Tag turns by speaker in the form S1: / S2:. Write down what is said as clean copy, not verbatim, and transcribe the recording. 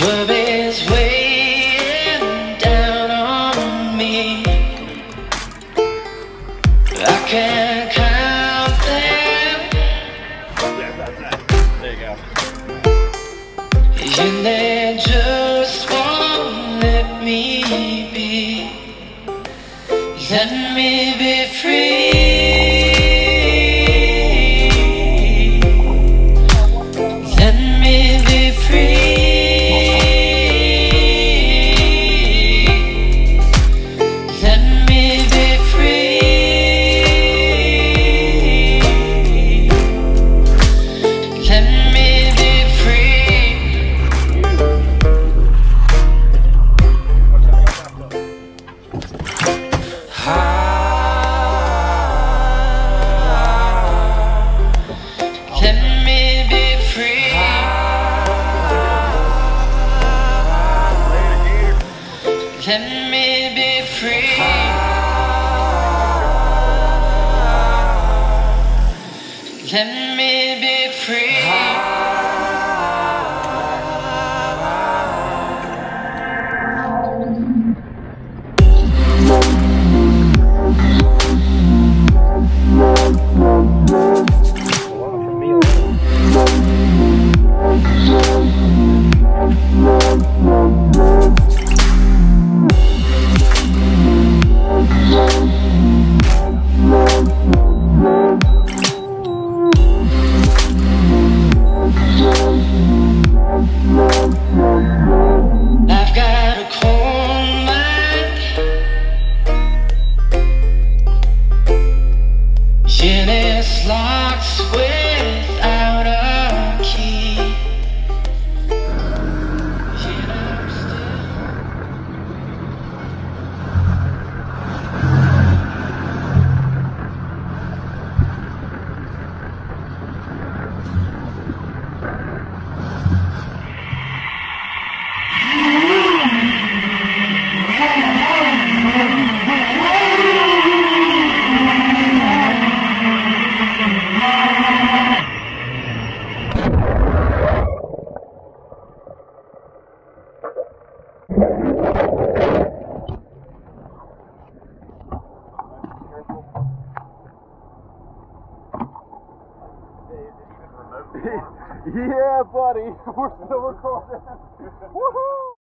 S1: worries weighing down on me. I can't count them.
S2: There you go.
S1: And they just won't let me be. Let me be free. Let me be free. Let me be free. Let me be free. Let me be free. Let me be free. Let me be free. I've got a cold mind, and it's locked without a key. And I'm
S2: Yeah, buddy, we're still recording. Woohoo!